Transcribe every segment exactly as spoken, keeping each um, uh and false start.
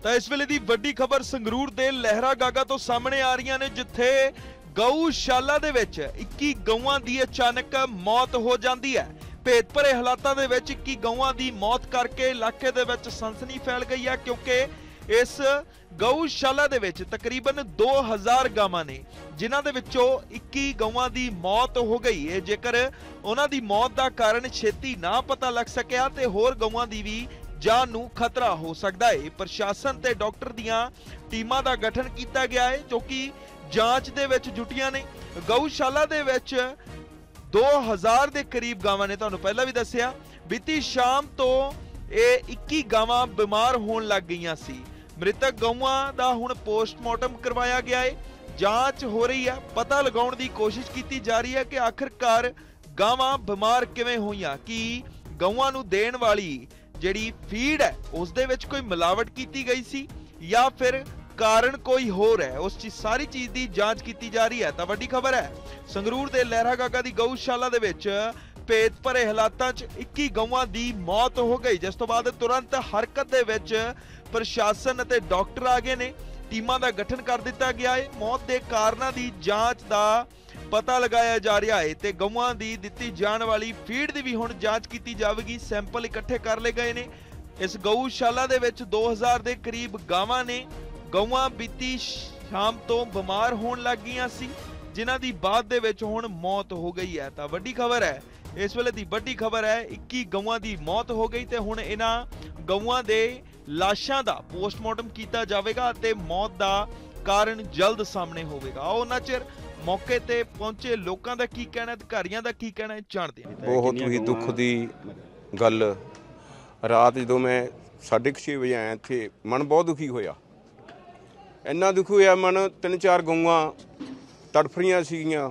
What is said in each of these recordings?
ਤਾਂ ਇਸ ਵੇਲੇ ਦੀ ਵੱਡੀ ਖਬਰ ਸੰਗਰੂਰ ਦੇ ਲਹਿਰਾ ਗਾਗਾ ਤੋਂ ਸਾਹਮਣੇ ਆ ਰਹੀਆਂ ਨੇ, ਜਿੱਥੇ ਗਊਸ਼ਾਲਾ ਦੇ ਵਿੱਚ ਇੱਕੀ ਗਊਆਂ ਦੀ ਅਚਾਨਕ ਮੌਤ ਹੋ ਜਾਂਦੀ ਹੈ। ਭੇਦ ਭਰੇ ਹਾਲਾਤਾਂ ਦੇ ਵਿੱਚ ਇੱਕੀ ਗਊਆਂ ਦੀ ਮੌਤ ਕਰਕੇ ਇਲਾਕੇ ਦੇ ਵਿੱਚ ਸਨਸਨੀ ਫੈਲ ਗਈ ਹੈ, ਕਿਉਂਕਿ ਇਸ ਗਊਸ਼ਾਲਾ ਦੇ ਵਿੱਚ ਤਕਰੀਬਨ ਦੋ ਹਜ਼ਾਰ ਗਾਵਾਂ ਨੇ, ਜਿਨ੍ਹਾਂ ਦੇ ਵਿੱਚੋਂ ਇੱਕੀ ਗਊਆਂ ਦੀ ਮੌਤ ਹੋ ਗਈ ਹੈ। ਜੇਕਰ ਉਹਨਾਂ ਦੀ ਮੌਤ ਦਾ ਕਾਰਨ ਛੇਤੀ ਨਾ ਪਤਾ ਲੱਗ ਸਕਿਆ ਤੇ ਹੋਰ ਗਊਆਂ ਦੀ ਵੀ ਜਾਨ ਨੂੰ ਖਤਰਾ ਹੋ ਸਕਦਾ ਹੈ। ਪ੍ਰਸ਼ਾਸਨ ਤੇ ਡਾਕਟਰ ਦੀਆਂ ਟੀਮਾਂ ਦਾ ਗਠਨ ਕੀਤਾ ਗਿਆ ਹੈ, ਜੋ ਕਿ ਜਾਂਚ ਦੇ ਵਿੱਚ ਜੁਟੀਆਂ ਨੇ। ਗਊਸ਼ਾਲਾ ਦੇ ਵਿੱਚ ਦੋ ਹਜ਼ਾਰ ਦੇ ਕਰੀਬ ਗਾਵਾਂ ਨੇ। ਤੁਹਾਨੂੰ ਪਹਿਲਾਂ ਵੀ ਦੱਸਿਆ, ਬੀਤੀ ਸ਼ਾਮ ਤੋਂ ਇਹ ਇੱਕੀ ਗਾਵਾਂ ਬਿਮਾਰ ਹੋਣ ਲੱਗ ਗਈਆਂ ਸੀ। ਮ੍ਰਿਤਕ ਗਊਆਂ ਦਾ ਹੁਣ ਪੋਸਟਮਾਰਟਮ ਕਰਵਾਇਆ ਗਿਆ ਹੈ, ਜਾਂਚ ਹੋ ਰਹੀ ਹੈ, ਪਤਾ ਲਗਾਉਣ ਦੀ ਕੋਸ਼ਿਸ਼ ਕੀਤੀ ਜਾ ਰਹੀ ਹੈ ਕਿ ਆਖਿਰਕਾਰ ਗਾਵਾਂ ਬਿਮਾਰ ਕਿਵੇਂ ਹੋਈਆਂ। ਕੀ ਗਊਆਂ ਨੂੰ ਦੇਣ ਵਾਲੀ ਜਿਹੜੀ ਫੀਡ ਹੈ ਉਸ ਦੇ ਵਿੱਚ ਕੋਈ ਮਿਲਾਵਟ ਕੀਤੀ ਗਈ ਸੀ ਜਾਂ ਫਿਰ ਕਾਰਨ ਕੋਈ ਹੋਰ ਹੈ, ਉਸ ਚੀਜ਼ ਸਾਰੀ ਚੀਜ਼ ਦੀ ਜਾਂਚ ਕੀਤੀ ਜਾ ਰਹੀ ਹੈ। ਤਾਂ ਵੱਡੀ ਖਬਰ ਹੈ, ਸੰਗਰੂਰ ਦੇ ਲਹਿਰਾ ਗਾਗਾ ਦੀ ਗਊਸ਼ਾਲਾ ਦੇ ਵਿੱਚ ਭੇਦ ਭਰੇ ਹਾਲਾਤਾਂ 'ਚ ਇੱਕੀ ਗਊਆਂ ਦੀ ਮੌਤ ਹੋ ਗਈ, ਜਿਸ ਤੋਂ ਬਾਅਦ ਤੁਰੰਤ ਹਰਕਤ ਦੇ ਵਿੱਚ ਪ੍ਰਸ਼ਾਸਨ ਅਤੇ ਡਾਕਟਰ ਆ ਗਏ ਨੇ। ਟੀਮਾਂ ਦਾ ਗਠਨ ਕਰ ਦਿੱਤਾ ਗਿਆ ਹੈ। ਮੌਤ ਦੇ ਕਾਰਨਾਂ ਦੀ ਜਾਂਚ ਦਾ ਪਤਾ ਲਗਾਇਆ ਜਾ ਰਿਹਾ ਹੈ ਤੇ ਗਊਆਂ ਦੀ ਦਿੱਤੀ ਜਾਣ ਵਾਲੀ ਫੀਡ ਦੀ ਵੀ ਹੁਣ ਜਾਂਚ ਕੀਤੀ ਜਾਵੇਗੀ। ਸੈਂਪਲ ਇਕੱਠੇ ਕਰ ਲਏ ਗਏ ਨੇ। ਇਸ ਗਊਸ਼ਾਲਾ ਦੇ ਵਿੱਚ ਦੋ ਹਜ਼ਾਰ ਦੇ ਕਰੀਬ ਗਾਵਾਂ ਨੇ। ਗਊਆਂ ਬੀਤੀ ਸ਼ਾਮ ਤੋਂ ਬਿਮਾਰ ਹੋਣ ਲੱਗ ਗਈਆਂ ਸੀ, ਜਿਨ੍ਹਾਂ ਦੀ ਬਾਅਦ ਦੇ ਵਿੱਚ ਹੁਣ ਮੌਤ ਹੋ ਗਈ ਹੈ। ਤਾਂ ਵੱਡੀ ਖਬਰ ਹੈ, ਇਸ ਵੇਲੇ ਦੀ ਵੱਡੀ ਖਬਰ ਹੈ, ਇੱਕੀ ਗਊਆਂ ਦੀ ਮੌਤ ਹੋ ਗਈ ਤੇ ਹੁਣ ਇਹਨਾਂ ਗਊਆਂ ਦੇ ਲਾਸ਼ਾਂ ਦਾ ਪੋਸਟਮਾਰਟਮ ਕੀਤਾ ਜਾਵੇਗਾ ਅਤੇ ਮੌਤ ਦਾ ਕਾਰਨ ਜਲਦ ਸਾਹਮਣੇ ਹੋਵੇਗਾ। ਆਓ ਉਹਨਾਂ ਚਿਰ ਮੌਕੇ ਤੇ ਪਹੁੰਚੇ ਲੋਕਾਂ ਦਾ ਕੀ ਕਹਿਣਾ, ਅਧਿਕਾਰੀਆਂ ਦਾ ਕੀ ਕਹਿਣਾ ਜਾਣਦੇ ਹਾਂ। ਬਹੁਤ ਹੀ ਦੁੱਖ ਦੀ ਗੱਲ, ਰਾਤ ਜਦੋਂ ਮੈਂ ਸਾਢੇ ਕੁ ਛੇ ਵਜੇ ਆਇਆ ਇੱਥੇ, ਮਨ ਬਹੁਤ ਦੁਖੀ ਹੋਇਆ। ਇੰਨਾ ਦੁੱਖ ਹੋਇਆ ਮਨ, ਤਿੰਨ ਚਾਰ ਗਊਆਂ ਤੜਫ ਰਹੀਆਂ ਸੀਗੀਆਂ।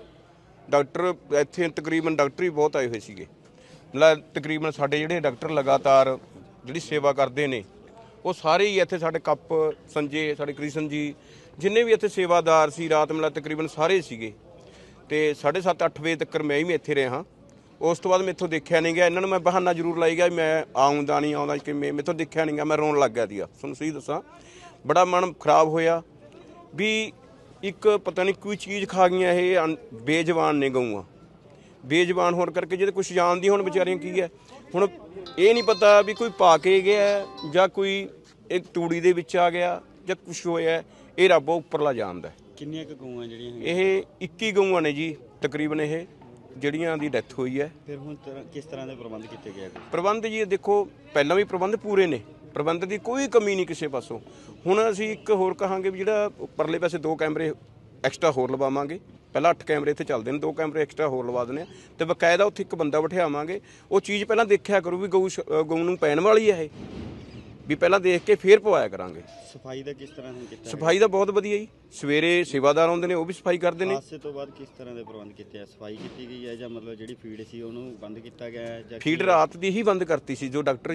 ਡਾਕਟਰ ਇੱਥੇ ਤਕਰੀਬਨ ਡਾਕਟਰ ਹੀ ਬਹੁਤ ਆਏ ਹੋਏ ਸੀਗੇ। ਮਤਲਬ ਤਕਰੀਬਨ ਸਾਡੇ ਜਿਹੜੇ ਡਾਕਟਰ ਲਗਾਤਾਰ ਜਿਹੜੀ ਸੇਵਾ ਕਰਦੇ ਨੇ ਉਹ ਸਾਰੇ ਹੀ ਇੱਥੇ, ਸਾਡੇ ਕੱਪ ਸੰਜੇ, ਸਾਡੇ ਕ੍ਰਿਸ਼ਨ ਜੀ, ਜਿੰਨੇ ਵੀ ਇੱਥੇ ਸੇਵਾਦਾਰ ਸੀ, ਰਾਤ ਮਤਲਬ ਤਕਰੀਬਨ ਸਾਰੇ ਸੀਗੇ। ਅਤੇ ਸਾਢੇ ਸੱਤ ਅੱਠ ਵਜੇ ਤੱਕ ਮੈਂ ਵੀ ਇੱਥੇ ਰਿਹਾ। ਉਸ ਤੋਂ ਬਾਅਦ ਮੈਥੋਂ ਦੇਖਿਆ ਨਹੀਂ ਗਿਆ। ਇਹਨਾਂ ਨੂੰ ਮੈਂ ਬਹਾਨਾ ਜ਼ਰੂਰ ਲਾਈ ਗਿਆ, ਮੈਂ ਆਉਂਦਾ ਨਹੀਂ ਆਉਂਦਾ ਕਿਵੇਂ, ਮੈਥੋਂ ਦੇਖਿਆ ਨਹੀਂ ਗਿਆ। ਮੈਂ ਰੋਣ ਲੱਗ ਗਿਆ ਸੀਗਾ, ਤੁਹਾਨੂੰ ਸਹੀ ਦੱਸਾਂ। ਬੜਾ ਮਨ ਖਰਾਬ ਹੋਇਆ ਵੀ ਇੱਕ ਪਤਾ ਨਹੀਂ ਕੋਈ ਚੀਜ਼ ਖਾ ਗਈਆਂ ਇਹ। ਬੇਜਵਾਨ ਨੇ ਗਊਆਂ, ਬੇਜਵਾਨ ਹੋਣ ਕਰਕੇ ਜਿਹਦੇ ਕੁਛ ਜਾਣਦੀ ਹੁਣ ਵਿਚਾਰੀਆਂ ਕੀ ਹੈ। ਹੁਣ ਇਹ ਨਹੀਂ ਪਤਾ ਵੀ ਕੋਈ ਪਾ ਕੇ ਗਿਆ ਜਾਂ ਕੋਈ ਇਹ ਤੂੜੀ ਦੇ ਵਿੱਚ ਆ ਗਿਆ ਜਾਂ ਕੁਛ ਹੋਇਆ, ਇਹ ਰੱਬ ਉੱਪਰਲਾ ਜਾਣਦਾ। ਕਿੰਨੀਆਂ ਕੁ ਗਊਆਂ ਜਿਹੜੀਆਂ ਇਹ ਇੱਕੀ ਗਊਆਂ ਨੇ ਜੀ ਤਕਰੀਬਨ, ਇਹ ਜਿਹੜੀਆਂ ਦੀ ਡੈਥ ਹੋਈ ਹੈ। ਫਿਰ ਹੁਣ ਕਿਸ ਤਰ੍ਹਾਂ ਦੇ ਪ੍ਰਬੰਧ ਕੀਤੇ ਗਏ? ਪ੍ਰਬੰਧ ਜੀ ਦੇਖੋ, ਪਹਿਲਾਂ ਵੀ ਪ੍ਰਬੰਧ ਪੂਰੇ ਨੇ, ਪ੍ਰਬੰਧ ਦੀ ਕੋਈ ਕਮੀ ਨਹੀਂ ਕਿਸੇ ਪਾਸੋਂ। ਹੁਣ ਅਸੀਂ ਇੱਕ ਹੋਰ ਕਹਾਂਗੇ ਵੀ ਜਿਹੜਾ ਪਰਲੇ ਪਾਸੇ ਦੋ ਕੈਮਰੇ ਐਕਸਟਰਾ ਹੋਰ ਲਵਾਵਾਂਗੇ। ਪਹਿਲਾਂ ਅੱਠ ਕੈਮਰੇ ਇੱਥੇ ਚੱਲਦੇ ਨੇ, ਦੋ ਕੈਮਰੇ ਐਕਸਟਰਾ ਹੋਰ ਲਵਾ ਦਿੰਦੇ ਹਾਂ ਅਤੇ ਬਕਾਇਦਾ ਉੱਥੇ ਇੱਕ ਬੰਦਾ ਬਿਠਾਵਾਂਗੇ। ਉਹ ਚੀਜ਼ ਪਹਿਲਾਂ ਦੇਖਿਆ ਕਰੂ ਵੀ ਗਊ ਗਊ ਨੂੰ ਪੈਣ ਵਾਲੀ ਹੈ ਇਹ, ਵੀ ਪਹਿਲਾਂ ਦੇਖ ਕੇ ਫੇਰ ਪਵਾਇਆ ਕਰਾਂਗੇ। ਸਫਾਈ ਦਾ ਕਿਸ ਤਰ੍ਹਾਂ ਕੀਤਾ? ਸਫਾਈ ਦਾ ਬਹੁਤ ਵਧੀਆ ਜੀ। ਸਵੇਰੇ ਸੇਵਾਦਾਰ ਆਉਂਦੇ ਨੇ, ਉਹ ਵੀ ਸਫਾਈ ਕਰਦੇ ਨੇ। ਹਾਦਸੇ ਤੋਂ ਬਾਅਦ ਕਿਸ ਤਰ੍ਹਾਂ ਦੇ ਪ੍ਰਬੰਧ ਕੀਤੇ ਆ? ਸਫਾਈ ਕੀਤੀ ਗਈ ਹੈ ਜਾਂ ਮਤਲਬ ਜਿਹੜੀ ਫੀਡ ਸੀ ਉਹਨੂੰ ਬੰਦ ਕੀਤਾ ਗਿਆ ਹੈ ਜਾਂ? ਫੀਡ ਰਾਤ ਦੀ ਹੀ ਬੰਦ ਕਰਤੀ ਸੀ। ਜੋ ਡਾਕਟਰ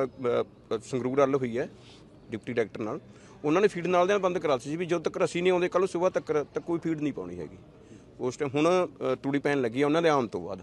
ਸੰਗਰੂਰ ਵੱਲ ਹੋਈ ਹੈ ਡਿਪਟੀ ਡਾਕਟਰ ਨਾਲ, ਉਹਨਾਂ ਨੇ ਫੀਡ ਨਾਲ ਦੇ ਬੰਦ ਕਰਾਤੀ ਸੀ ਵੀ ਜਦੋਂ ਤੱਕ ਅਸੀਂ ਨਹੀਂ ਆਉਂਦੇ ਕੱਲ੍ਹ ਸੁਬਾਹ ਤੱਕ ਤਾਂ ਕੋਈ ਫੀਡ ਨਹੀਂ ਪਾਉਣੀ ਹੈਗੀ। ਉਸ ਟਾਈਮ ਹੁਣ ਤੂੜੀ ਪੈਣ ਲੱਗੀ ਆ ਉਹਨਾਂ ਦੇ ਆਉਣ ਤੋਂ ਬਾਅਦ।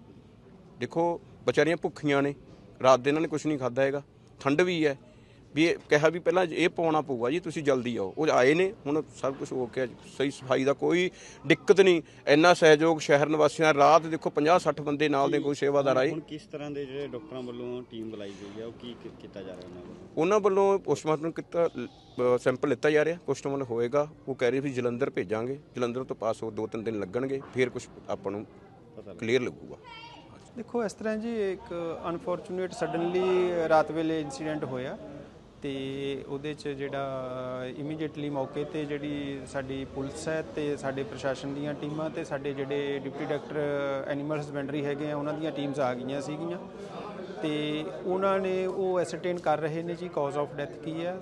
ਦੇਖੋ ਵਿਚਾਰੀਆਂ ਭੁੱਖੀਆਂ ਨੇ, ਰਾਤ ਦੇ ਇਹਨਾਂ ਨੇ ਕੁਛ ਨਹੀਂ ਖਾਧਾ ਹੈਗਾ, ਠੰਡ ਵੀ ਹੈ। ਵੀ ਇਹ ਕਿਹਾ ਵੀ ਪਹਿਲਾਂ ਇਹ ਪਾਉਣਾ ਪਊਗਾ ਜੀ, ਤੁਸੀਂ ਜਲਦੀ ਆਓ। ਉਹ ਆਏ ਨੇ, ਹੁਣ ਸਭ ਕੁਝ ਹੋ ਗਿਆ, ਸਹੀ ਸਫਾਈ ਦਾ ਕੋਈ ਦਿੱਕਤ ਨਹੀਂ। ਇੰਨਾ ਸਹਿਯੋਗ ਸ਼ਹਿਰ ਨਿਵਾਸੀਆਂ। ਰਾਤ ਦੇਖੋ ਪੰਜਾਹ ਸੱਠ ਬੰਦੇ ਨਾਲ ਦੇ ਕੋਈ ਸੇਵਾਦਾਰ ਆਏ। ਹੁਣ ਕਿਸ ਤਰ੍ਹਾਂ ਦੇ ਜਿਹੜੇ ਡਾਕਟਰਾਂ ਵੱਲੋਂ ਟੀਮ ਬੁਲਾਈ ਗਈ ਹੈ, ਉਹ ਕੀ ਕੀਤਾ ਜਾ ਰਿਹਾ ਉਹਨਾਂ ਵੱਲੋਂ? ਉਹਨਾਂ ਵੱਲੋਂ ਪੋਸਟਮਾਰਟਮ ਕੀਤਾ, ਸੈਂਪਲ ਲਿੱਤਾ ਜਾ ਰਿਹਾ, ਪੋਸਟਮਾਰਟਮ ਹੋਏਗਾ। ਉਹ ਕਹਿ ਰਹੇ ਵੀ ਜਲੰਧਰ ਭੇਜਾਂਗੇ, ਜਲੰਧਰ ਤੋਂ ਪਾਸ ਹੋ ਦੋ ਤਿੰਨ ਦਿਨ ਲੱਗਣਗੇ, ਫਿਰ ਕੁਝ ਆਪਾਂ ਨੂੰ ਕਲੀਅਰ ਲੱਗੂਗਾ। ਦੇਖੋ ਇਸ ਤਰ੍ਹਾਂ ਜੀ, ਇੱਕ ਅਨਫੋਰਚੂਨੇਟ ਸਡਨਲੀ ਰਾਤ ਵੇਲੇ ਇਨਸੀਡੈਂਟ ਹੋਇਆ ਤੇ ਉਹਦੇ 'ਚ ਜਿਹੜਾ ਇਮੀਡੀਏਟਲੀ ਮੌਕੇ 'ਤੇ ਜਿਹੜੀ ਸਾਡੀ ਪੁਲਿਸ ਹੈ ਤੇ ਸਾਡੇ ਪ੍ਰਸ਼ਾਸਨ ਦੀਆਂ ਟੀਮਾਂ ਤੇ ਸਾਡੇ ਜਿਹੜੇ ਡਿਪਟੀ ਡਾਕਟਰ ਐਨੀਮਲ ਹਸਬੈਂਡਰੀ ਹੈਗੇ ਆ, ਉਹਨਾਂ ਦੀਆਂ ਟੀਮਸ ਆ ਗਈਆਂ ਸੀਗੀਆਂ ਤੇ ਉਹਨਾਂ ਨੇ ਉਹ ਐਸਰਟੇਨ ਕਰ ਰਹੇ ਨੇ ਜੀ ਕਾਜ਼ ਆਫ ਡੈਥ ਕੀ ਹੈ,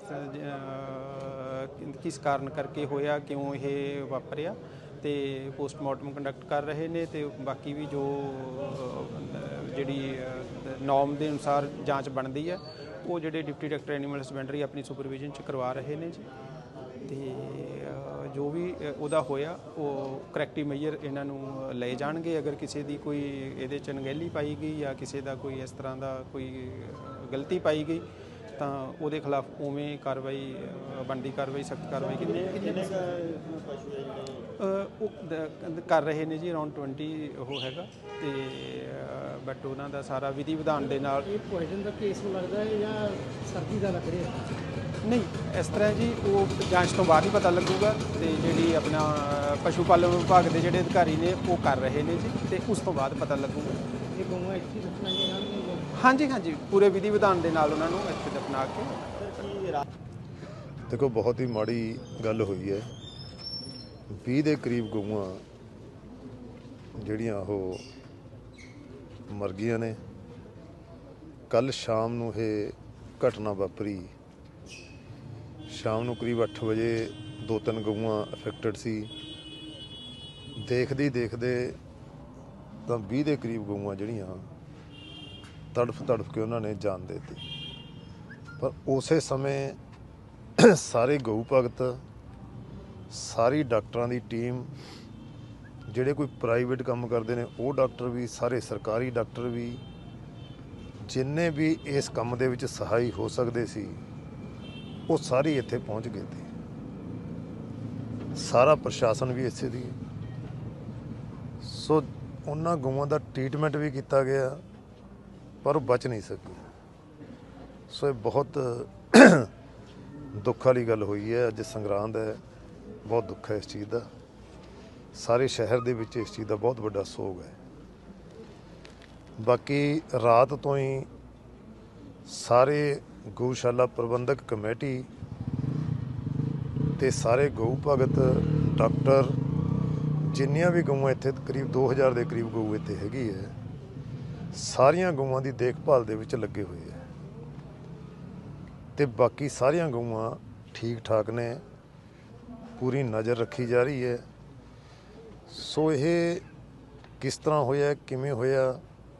ਕਿਸ ਕਾਰਨ ਕਰਕੇ ਹੋਇਆ, ਕਿਉਂ ਇਹ ਵਾਪਰਿਆ, ਤੇ ਪੋਸਟਮਾਰਟਮ ਕੰਡਕਟ ਕਰ ਰਹੇ ਨੇ ਤੇ ਬਾਕੀ ਵੀ ਜੋ ਜਿਹੜੀ ਨੋਰਮ ਦੇ ਅਨੁਸਾਰ ਜਾਂਚ ਬਣਦੀ ਹੈ ਉਹ ਜਿਹੜੇ ਡਿਪਟੀ ਡਾਕਟਰ ਐਨੀਮਲ ਹਸਬੈਂਡਰੀ ਆਪਣੀ ਸੁਪਰਵਿਜ਼ਨ 'ਚ ਕਰਵਾ ਰਹੇ ਨੇ ਜੀ। ਤੇ ਜੋ ਵੀ ਉਹਦਾ ਹੋਇਆ ਉਹ ਕਰੈਕਟਿਵ ਮੇਜਰ ਇਹਨਾਂ ਨੂੰ ਲਏ ਜਾਣਗੇ। ਅਗਰ ਕਿਸੇ ਦੀ ਕੋਈ ਇਹਦੇ 'ਚ ਅਣਗਹਿਲੀ ਪਾਈ ਗਈ ਜਾਂ ਕਿਸੇ ਦਾ ਕੋਈ ਇਸ ਤਰ੍ਹਾਂ ਦਾ ਕੋਈ ਗਲਤੀ ਪਾਈ ਗਈ ਤਾਂ ਉਹਦੇ ਖਿਲਾਫ ਉਵੇਂ ਕਾਰਵਾਈ ਅ, ਬਣਦੀ ਕਾਰਵਾਈ ਸਖਤ ਕਾਰਵਾਈ ਕੀਤੀ ਕਿੰਨੇ ਕਿੰਨੇ ਕੁ ਪਸ਼ੂ ਹੈ ਜਿਹੜੇ ਅ, ਉਹ ਦ- ਕਰ ਰਹੇ ਨੇ ਜੀ ਅਰਾਊਂਡ ਟਵੰਟੀ ਉਹ ਹੈਗਾ ਤੇ ਬਟ ਉਹਨਾਂ ਦਾ ਸਾਰਾ ਵਿਧੀ ਵਿਧਾਨ ਦੇ ਨਾਲ ਇਹ ਪੋਇਜ਼ਨ ਦਾ ਕੇਸ ਲੱਗਦਾ ਹੈ ਜਾਂ ਸਰਦੀ ਦਾ ਲੱਗ ਰਿਹਾ ਨਹੀਂ ਇਸ ਤਰ੍ਹਾਂ ਜੀ ਉਹ ਜਾਂਚ ਤੋਂ ਬਾਅਦ ਹੀ ਪਤਾ ਲੱਗੂਗਾ ਤੇ ਜਿਹੜੀ ਆਪਣਾ ਅ, ਪਸ਼ੂ ਪਾਲਣ ਵਿਭਾਗ ਦੇ ਜਿਹੜੇ ਅਧਿਕਾਰੀ ਨੇ ਉਹ ਕਰ ਰਹੇ ਨੇ ਜੀ ਤੇ ਉਸ ਤੋਂ ਬਾਅਦ ਪਤਾ ਲੱਗੂਗਾ। ਇਹ ਗਊਆਂ ਇੱਥੇ ਦਫਨਾਈਆਂ ਜਾਣਗੀਆਂ ਹਾਂਜੀ ਹਾਂਜੀ ਪੂਰੇ ਵਿਧੀ ਵਿਧਾਨ ਦੇ ਨਾਲ ਉਹਨਾਂ ਨੂੰ ਇੱਥੇ ਦਫਨਾ ਕੇ ਦੇਖੋ ਬਹੁਤ ਹੀ ਮਾੜੀ ਗੱਲ ਹੋਈ ਹੈ। ਵੀਹ ਦੇ ਕਰੀਬ ਗਊਆਂ ਜਿਹੜੀਆਂ ਉਹ ਮਰ ਗਈਆਂ ਨੇ। ਕੱਲ ਸ਼ਾਮ ਨੂੰ ਇਹ ਘਟਨਾ ਵਾਪਰੀ। ਸ਼ਾਮ ਨੂੰ ਕਰੀਬ ਅੱਠ ਵਜੇ ਦੋ ਤਿੰਨ ਗਊਆਂ ਅਫੈਕਟਡ ਸੀ। ਦੇਖਦੇ ਹੀ ਦੇਖਦੇ ਤਾਂ ਵੀਹ ਦੇ ਕਰੀਬ ਗਊਆਂ ਜਿਹੜੀਆਂ ਤੜਫ ਤੜਫ ਕੇ ਉਹਨਾਂ ਨੇ ਜਾਨ ਦੇ ਦਿੱਤੀ। ਪਰ ਉਸੇ ਸਮੇਂ ਸਾਰੇ ਗਊ ਭਗਤ, ਸਾਰੀ ਡਾਕਟਰਾਂ ਦੀ ਟੀਮ, ਜਿਹੜੇ ਕੋਈ ਪ੍ਰਾਈਵੇਟ ਕੰਮ ਕਰਦੇ ਨੇ ਉਹ ਡਾਕਟਰ ਵੀ, ਸਾਰੇ ਸਰਕਾਰੀ ਡਾਕਟਰ ਵੀ, ਜਿੰਨੇ ਵੀ ਇਸ ਕੰਮ ਦੇ ਵਿੱਚ ਸਹਾਈ ਹੋ ਸਕਦੇ ਸੀ ਉਹ ਸਾਰੇ ਇੱਥੇ ਪਹੁੰਚ ਗਏ ਸੀ। ਸਾਰਾ ਪ੍ਰਸ਼ਾਸਨ ਵੀ ਇੱਥੇ ਦੀ। ਸੋ ਉਹਨਾਂ ਗਊਆਂ ਦਾ ਟ੍ਰੀਟਮੈਂਟ ਵੀ ਕੀਤਾ ਗਿਆ ਪਰ ਉਹ ਬਚ ਨਹੀਂ ਸਕੀ। ਸੋ ਇਹ ਬਹੁਤ ਦੁੱਖ ਵਾਲੀ ਗੱਲ ਹੋਈ ਹੈ। ਅੱਜ ਸੰਗਰਾਂਦ ਹੈ, ਬਹੁਤ ਦੁੱਖ ਹੈ ਇਸ ਚੀਜ਼ ਦਾ। ਸਾਰੇ ਸ਼ਹਿਰ ਦੇ ਵਿੱਚ ਇਸ ਚੀਜ਼ ਦਾ ਬਹੁਤ ਵੱਡਾ ਸੋਗ ਹੈ। ਬਾਕੀ ਰਾਤ ਤੋਂ ਹੀ ਸਾਰੇ ਗਊਸ਼ਾਲਾ ਪ੍ਰਬੰਧਕ ਕਮੇਟੀ ਤੇ ਸਾਰੇ ਗਊ ਭਗਤ, ਡਾਕਟਰ, ਜਿੰਨੀਆਂ ਵੀ ਗਊਆਂ ਇੱਥੇ ਕਰੀਬ ਦੋ ਹਜ਼ਾਰ ਦੇ ਕਰੀਬ ਗਊ ਇੱਥੇ ਹੈਗੀ ਹੈ, ਸਾਰੀਆਂ ਗਊਆਂ ਦੀ ਦੇਖਭਾਲ ਦੇ ਵਿੱਚ ਲੱਗੇ ਹੋਏ ਹੈ ਤੇ ਬਾਕੀ ਸਾਰੀਆਂ ਗਊਆਂ ਠੀਕ ਠਾਕ ਨੇ, ਪੂਰੀ ਨਜ਼ਰ ਰੱਖੀ ਜਾ ਰਹੀ ਹੈ। ਸੋ ਇਹ ਕਿਸ ਤਰ੍ਹਾਂ ਹੋਇਆ, ਕਿਵੇਂ ਹੋਇਆ,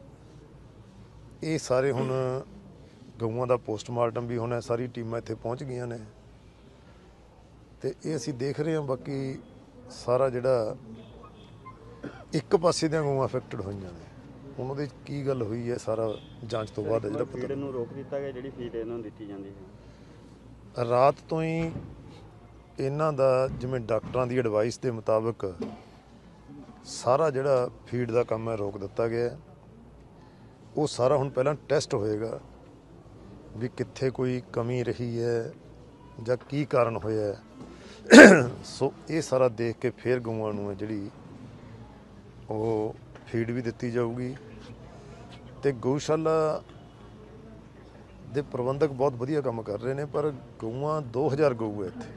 ਇਹ ਸਾਰੇ ਹੁਣ ਗਊਆਂ ਦਾ ਪੋਸਟਮਾਰਟਮ ਵੀ ਹੋਣਾ। ਸਾਰੀ ਟੀਮਾਂ ਇੱਥੇ ਪਹੁੰਚ ਗਈਆਂ ਨੇ ਤੇ ਇਹ ਅਸੀਂ ਦੇਖ ਰਹੇ ਹਾਂ। ਬਾਕੀ ਸਾਰਾ ਜਿਹੜਾ ਇੱਕ ਪਾਸੇ ਦੀਆਂ ਗਊਆਂ ਅਫੈਕਟਡ ਹੋਈਆਂ ਨੇ, ਹੁਣ ਉਹਦੇ 'ਚ ਕੀ ਗੱਲ ਹੋਈ ਹੈ ਸਾਰਾ ਜਾਂਚ ਤੋਂ ਬਾਅਦ ਜਿਹੜਾ ਫੀਡ ਪਤਾ। ਨੂੰ ਰੋਕ ਦਿੱਤਾ ਗਿਆ, ਜਿਹੜੀ ਫੀਡ ਇਹਨਾਂ ਨੂੰ ਦਿੱਤੀ ਜਾਂਦੀ ਹੈ ਰਾਤ ਤੋਂ ਹੀ ਇਹਨਾਂ ਦਾ ਜਿਵੇਂ ਡਾਕਟਰਾਂ ਦੀ ਐਡਵਾਈਸ ਦੇ ਮੁਤਾਬਕ ਸਾਰਾ ਜਿਹੜਾ ਫੀਡ ਦਾ ਕੰਮ ਹੈ ਰੋਕ ਦਿੱਤਾ ਗਿਆ। ਉਹ ਸਾਰਾ ਹੁਣ ਪਹਿਲਾਂ ਟੈਸਟ ਹੋਏਗਾ ਵੀ ਕਿੱਥੇ ਕੋਈ ਕਮੀ ਰਹੀ ਹੈ ਜਾਂ ਕੀ ਕਾਰਨ ਹੋਇਆ ਹੈ। ਸੋ ਇਹ ਸਾਰਾ ਦੇਖ ਕੇ ਫਿਰ ਗਊਆਂ ਨੂੰ ਹੈ ਜਿਹੜੀ ਉਹ ਫੀਡ ਵੀ ਦਿੱਤੀ ਜਾਊਗੀ। ਤੇ ਗਊਸ਼ਾਲਾ ਦੇ ਪ੍ਰਬੰਧਕ ਬਹੁਤ ਵਧੀਆ ਕੰਮ ਕਰ ਰਹੇ ਨੇ। ਪਰ ਗਊਆਂ ਦੋ ਹਜ਼ਾਰ ਗਊ ਹੈ ਇੱਥੇ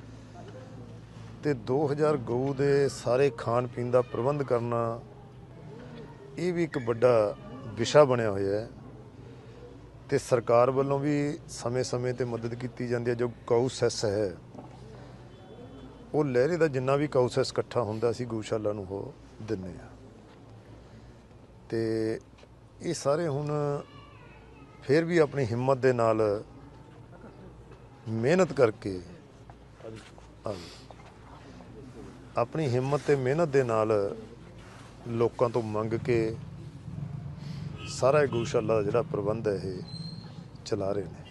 ਤੇ ਦੋ ਹਜ਼ਾਰ ਗਊ ਦੇ ਸਾਰੇ ਖਾਣ ਪੀਣ ਦਾ ਪ੍ਰਬੰਧ ਕਰਨਾ, ਇਹ ਵੀ ਇੱਕ ਵੱਡਾ ਵਿਸ਼ਾ ਬਣਿਆ ਹੋਇਆ ਹੈ। ਤੇ ਸਰਕਾਰ ਵੱਲੋਂ ਵੀ ਸਮੇਂ-ਸਮੇਂ ਤੇ ਮਦਦ ਕੀਤੀ ਜਾਂਦੀ ਹੈ। ਜੋ ਗਊ ਸੈਸ ਹੈ, ਉਹ ਲਹਿਰੇ ਦਾ ਜਿੰਨਾ ਵੀ ਗਊ ਸੈਸ ਇਕੱਠਾ ਹੁੰਦਾ ਸੀ ਗਊਸ਼ਾਲਾ ਨੂੰ ਉਹ ਦਿੰਦੇ ਆ। ਤੇ ਇਹ ਸਾਰੇ ਹੁਣ ਫਿਰ ਵੀ ਆਪਣੀ ਹਿੰਮਤ ਦੇ ਨਾਲ ਮਿਹਨਤ ਕਰਕੇ, ਆਪਣੀ ਹਿੰਮਤ ਤੇ ਮਿਹਨਤ ਦੇ ਨਾਲ ਲੋਕਾਂ ਤੋਂ ਮੰਗ ਕੇ ਸਾਰਾ ਇਹ ਗਊਸ਼ਾਲਾ ਦਾ ਜਿਹੜਾ ਪ੍ਰਬੰਧ ਹੈ ਇਹ ਚਲਾ ਰਹੇ ਨੇ।